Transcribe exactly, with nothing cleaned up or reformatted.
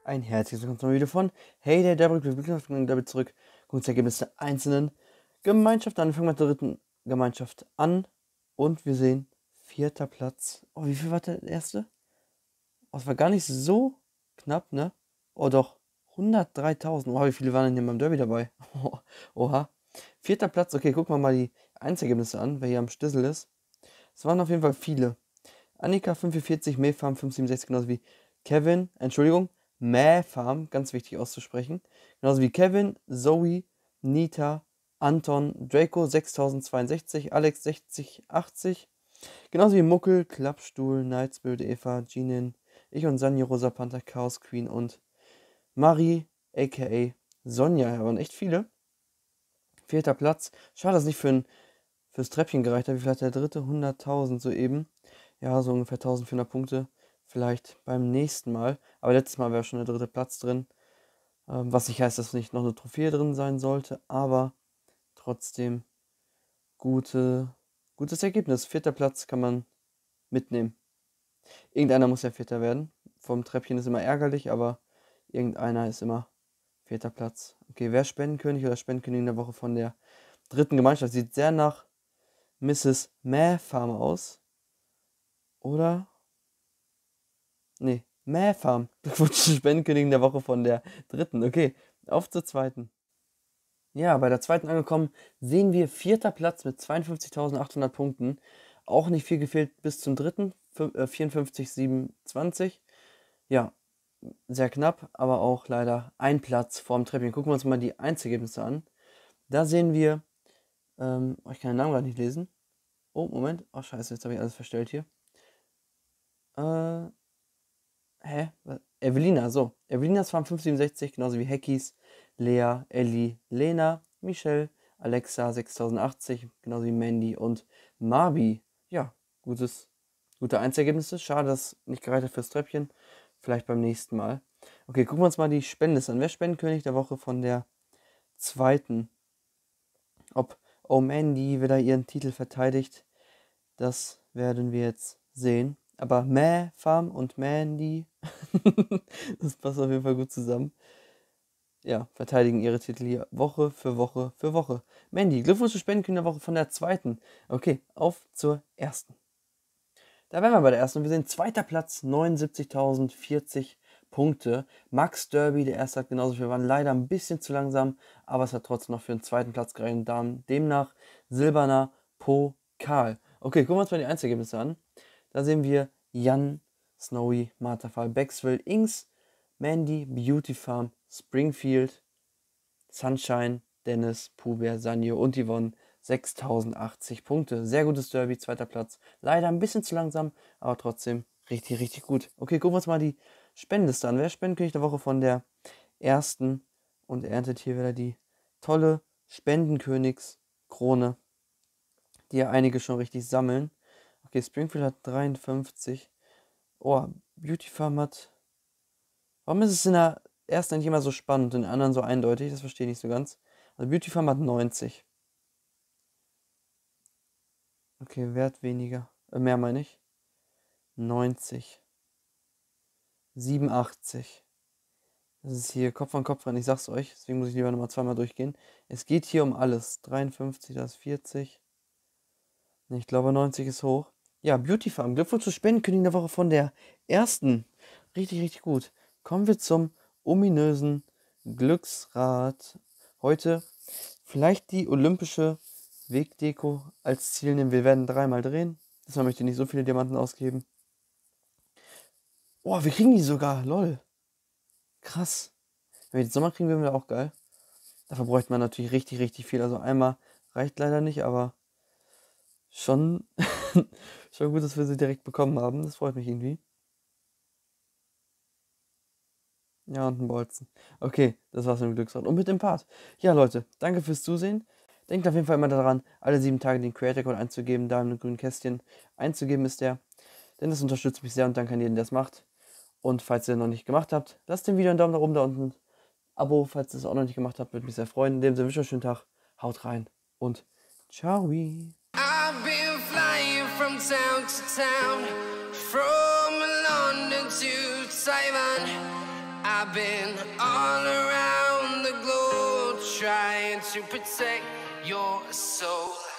Ein herzliches Willkommen zum Video von Hey der Double, wir blicken damit zurück. Gucken uns die Ergebnisse der einzelnen Gemeinschaften an. Wir fangen mit der dritten Gemeinschaft an und wir sehen vierter Platz. Oh, wie viel war der erste? Oh, es war gar nicht so knapp, ne? Oh doch, hundertdreitausend. Oh, wie viele waren denn hier beim Derby dabei? Oh, oha. Vierter Platz, okay, gucken wir mal die Einzelergebnisse an, wer hier am Stissel ist. Es waren auf jeden Fall viele. Annika fünfundvierzig, Mayfarm fünfhundertsiebenundsechzig, genauso wie Kevin, Entschuldigung, Mayfarm, ganz wichtig auszusprechen. Genauso wie Kevin, Zoe, Nita, Anton, Draco sechstausendzweiundsechzig, Alex sechzig achtzig. Genauso wie Muckel, Klappstuhl, Nightspirit, Eva, Jeanine, ich und Sanja, Rosa Panther, Chaos Queen und Marie, aka Sonja. Ja, waren echt viele. Vierter Platz. Schade, dass es nicht für ein, fürs Treppchen gereicht hat. Wie viel hat der dritte? hunderttausend soeben. Ja, so ungefähr eintausendvierhundert Punkte. Vielleicht beim nächsten Mal. Aber letztes Mal wäre schon der dritte Platz drin. Ähm, was nicht heißt, dass nicht noch eine Trophäe drin sein sollte. Aber trotzdem gute, gutes Ergebnis. Vierter Platz kann man mitnehmen. Irgendeiner muss ja Vierter werden. Vom Treppchen ist immer ärgerlich, aber irgendeiner ist immer vierter Platz. Okay, wer Spendenkönig oder Spendenkönigin der Woche von der dritten Gemeinschaft? Sieht sehr nach Misses Mayfarm aus. Oder? Nee, Mayfarm. Glückwunsch zur Spendenkönigin der Woche von der dritten. Okay, auf zur zweiten. Ja, bei der zweiten angekommen sehen wir vierter Platz mit zweiundfünfzigtausendachthundert Punkten. Auch nicht viel gefehlt bis zum dritten, vierundfünfzig siebenundzwanzig. Ja, sehr knapp, aber auch leider ein Platz vorm Treppchen. Gucken wir uns mal die Einzelergebnisse an. Da sehen wir, ähm, oh, ich kann den Namen gerade nicht lesen. Oh, Moment. Oh, scheiße, jetzt habe ich alles verstellt hier. Äh, hä? Evelina, so. Evelina ist fünfhundertsiebenundsechzig, genauso wie Heckies, Lea, Ellie, Lena, Michelle, Alexa sechstausendachtzig, genauso wie Mandy und Marbi. Ja, gutes, gute Einzelergebnisse. Schade, dass nicht gereicht hat fürs Treppchen. Vielleicht beim nächsten Mal. Okay, gucken wir uns mal die Spendenliste an. Wer Spendenkönig der Woche von der zweiten? Ob Oh Mandy wieder ihren Titel verteidigt, das werden wir jetzt sehen. Aber Mayfarm und Mandy, das passt auf jeden Fall gut zusammen. Ja, verteidigen ihre Titel hier Woche für Woche für Woche. Mandy, Glückwunsch zur Spendenkönigin der Woche von der zweiten. Okay, auf zur ersten. Da wären wir bei der ersten und wir sehen zweiter Platz, neunundsiebzigtausendvierzig Punkte. Max Derby, der erste hat genauso viel, wir waren leider ein bisschen zu langsam, aber es hat trotzdem noch für den zweiten Platz gereicht. Demnach silberner Pokal. Okay, gucken wir uns mal die Einzelergebnisse an. Da sehen wir Jan, Snowy, Marterfall, Bexville, Ings, Mandy, Beauty Farm, Springfield, Sunshine, Dennis, Puber, Sanjo und Yvonne. sechstausendachtzig Punkte. Sehr gutes Derby, zweiter Platz. Leider ein bisschen zu langsam, aber trotzdem richtig, richtig gut. Okay, gucken wir uns mal die Spendenliste an. Wer Spendenkönig der Woche von der ersten und erntet hier wieder die tolle Spendenkönigskrone, die ja einige schon richtig sammeln. Okay, Springfield hat dreiundfünfzig. Oh, Beauty Farm hat... Warum ist es in der ersten nicht immer so spannend und in der anderen so eindeutig? Das verstehe ich nicht so ganz. Also Beauty Farm hat neunzig. Okay, Wert weniger. Äh, mehr meine ich. neunzig. siebenundachtzig. Das ist hier Kopf an Kopf rein, ich sag's euch. Deswegen muss ich lieber nochmal zweimal durchgehen. Es geht hier um alles. dreiundfünfzig, das ist vierzig. Ne, ich glaube neunzig ist hoch. Ja, Beauty Farm. Glückwunsch zur Spendenkönigin der Woche von der ersten. Richtig, richtig gut. Kommen wir zum ominösen Glücksrad. Heute vielleicht die olympische Wegdeko als Ziel nehmen. Wir werden dreimal drehen. Deshalb möchte ich nicht so viele Diamanten ausgeben. Oh, wir kriegen die sogar. Lol. Krass. Wenn wir den Sommer kriegen, wären wir auch geil. Dafür bräuchte man natürlich richtig, richtig viel. Also einmal reicht leider nicht, aber schon, schon gut, dass wir sie direkt bekommen haben. Das freut mich irgendwie. Ja, und ein Bolzen. Okay, das war's mit dem Glücksrad. Und mit dem Part. Ja, Leute, danke fürs Zusehen. Denkt auf jeden Fall immer daran, alle sieben Tage den Creator Code einzugeben, da im grünen Kästchen einzugeben ist der. Denn das unterstützt mich sehr und danke an jeden, der es macht. Und falls ihr noch nicht gemacht habt, lasst dem Video einen Daumen nach oben da unten. Abo, falls ihr es auch noch nicht gemacht habt, würde mich sehr freuen. In dem Sinne, wünsche ich euch einen schönen Tag. Haut rein und ciao. I've been flying from town to town, from London to Taiwan. I've been all around the globe trying to protect your soul.